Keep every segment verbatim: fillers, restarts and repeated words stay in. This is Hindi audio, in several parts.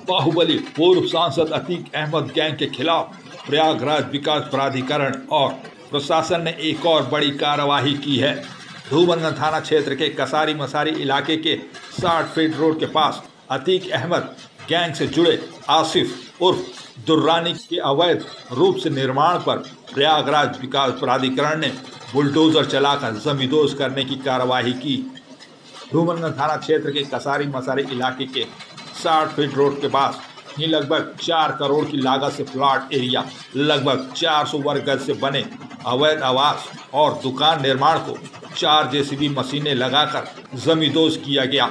बाहुबली पूर्व सांसद अतीक अहमद गैंग के खिलाफ प्रयागराज विकास प्राधिकरण और प्रशासन ने एक और बड़ी कार्रवाई की है। धूमनगंज थाना क्षेत्र के कसारी मसारी इलाके के साठ फीट रोड के पास अतीक अहमद गैंग से जुड़े आसिफ उर्फ दुर्रानी के अवैध रूप से निर्माण पर प्रयागराज विकास प्राधिकरण ने बुलडोजर चलाकर जमींदोज करने की कार्रवाई की। धूमनगंज थाना क्षेत्र के कसारी मसारी इलाके के साठ फीट रोड के पास ही लगभग चार करोड़ की लागत से प्लॉट एरिया लगभग चार सौ वर्ग गज से बने अवैध आवास और दुकान निर्माण को चार जेसीबी मशीनें लगाकर जमींदोज किया गया।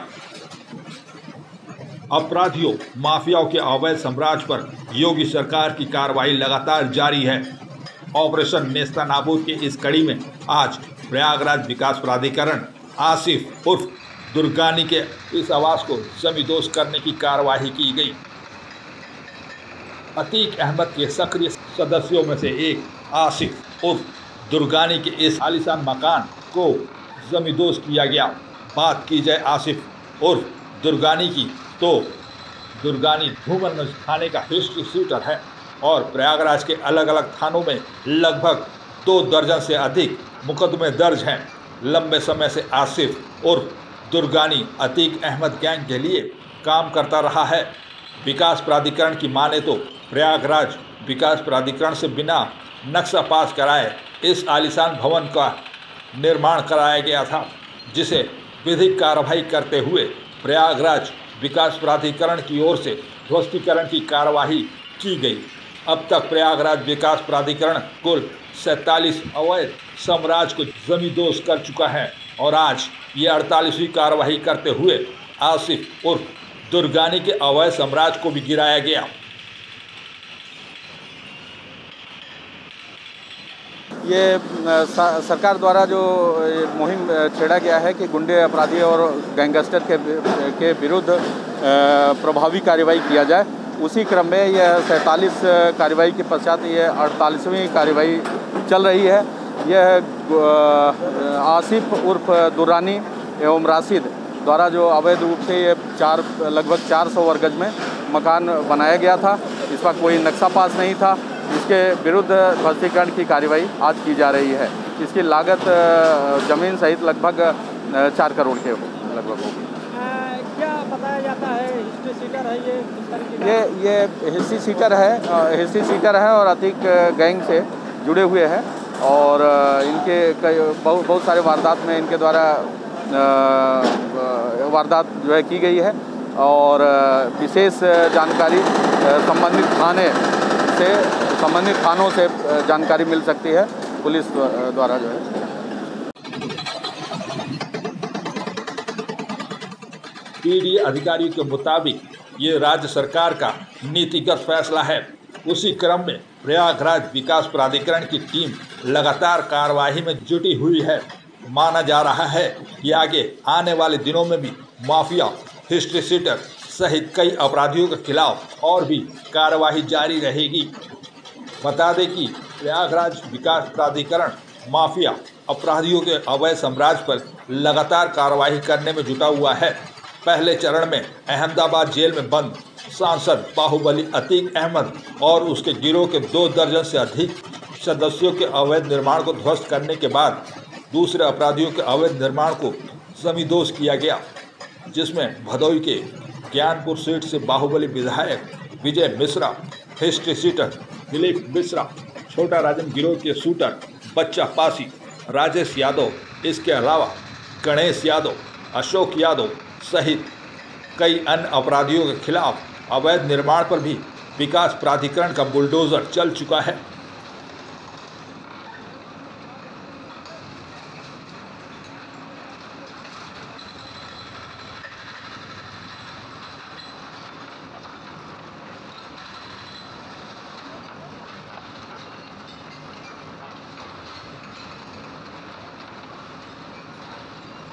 अपराधियों माफियाओं के अवैध साम्राज्य पर योगी सरकार की कार्रवाई लगातार जारी है। ऑपरेशन नेस्ता नाबूद की इस कड़ी में आज प्रयागराज विकास प्राधिकरण आसिफ उर्फ दुर्गानी के इस आवास को जमींदोज करने की कार्रवाई की गई। अतीक अहमद के सक्रिय सदस्यों में से एक आसिफ उर्फ दुर्गानी के इस आलीशान मकान को जमींदोज किया गया। बात की जाए आसिफ उर्फ दुर्गानी की तो दुर्गानी धूमनगंज थाने का हिस्ट्री शीटर है और प्रयागराज के अलग अलग थानों में लगभग दो दर्जन से अधिक मुकदमे दर्ज हैं। लंबे समय से आसिफ उर्फ दुर्गानी अतीक अहमद गैंग के लिए काम करता रहा है। विकास प्राधिकरण की माने तो प्रयागराज विकास प्राधिकरण से बिना नक्शा पास कराए इस आलीशान भवन का निर्माण कराया गया था, जिसे विधिक कार्रवाई करते हुए प्रयागराज विकास प्राधिकरण की ओर से ध्वस्तीकरण की कार्रवाई की गई। अब तक प्रयागराज विकास प्राधिकरण कुल सैंतालीस अवैध साम्राज्य को जमींदोज कर चुका है और आज ये अड़तालीसवीं कार्रवाई करते हुए आसिफ उर्फ दुर्गानी के अवैध साम्राज्य को भी गिराया गया। ये सरकार द्वारा जो मुहिम छेड़ा गया है कि गुंडे अपराधी और गैंगस्टर के के विरुद्ध प्रभावी कार्रवाई किया जाए, उसी क्रम में यह सैंतालीस कार्रवाई के पश्चात ये अड़तालीसवीं कार्रवाई चल रही है। यह आसिफ उर्फ दुर्रानी एवं राशिद द्वारा जो अवैध रूप से ये चार लगभग चार सौ वर्ग गज में मकान बनाया गया था, इस पर कोई नक्शा पास नहीं था। इसके विरुद्ध ध्वस्तीकरण की कार्रवाई आज की जा रही है। इसकी लागत जमीन सहित लगभग चार करोड़ के लगभग होगी। क्या बताया जाता है हिस्ट्री सीटर है ये ये ये हिस्ट्री सीटर है हिस्ट्री सीटर है और अतीक गैंग से जुड़े हुए हैं और इनके कई बहुत बहुत सारे वारदात में इनके द्वारा वारदात जो है की गई है और विशेष जानकारी संबंधित थाने से संबंधित थानों से जानकारी मिल सकती है पुलिस द्वारा जो है। पीडी अधिकारियों के मुताबिक ये राज्य सरकार का नीतिगत फैसला है। उसी क्रम में प्रयागराज विकास प्राधिकरण की टीम लगातार कार्रवाई में जुटी हुई है। माना जा रहा है कि आगे आने वाले दिनों में भी माफिया, हिस्ट्री सीटर सहित कई अपराधियों के खिलाफ और भी कार्रवाई जारी रहेगी। बता दें कि प्रयागराज विकास प्राधिकरण माफिया अपराधियों के अवैध साम्राज्य पर लगातार कार्रवाई करने में जुटा हुआ है। पहले चरण में अहमदाबाद जेल में बंद सांसद बाहुबली अतीक अहमद और उसके गिरोह के दो दर्जन से अधिक सदस्यों के अवैध निर्माण को ध्वस्त करने के बाद दूसरे अपराधियों के अवैध निर्माण को जमींदोज किया गया, जिसमें भदोई के ज्ञानपुर सीट से बाहुबली विधायक विजय मिश्रा, हिस्ट्री सीटर दिलीप मिश्रा, छोटा राजन गिरोह के शूटर बच्चा पासी, राजेश यादव, इसके अलावा गणेश यादव, अशोक यादव सहित कई अन्य अपराधियों के खिलाफ अवैध निर्माण पर भी विकास प्राधिकरण का बुलडोजर चल चुका है।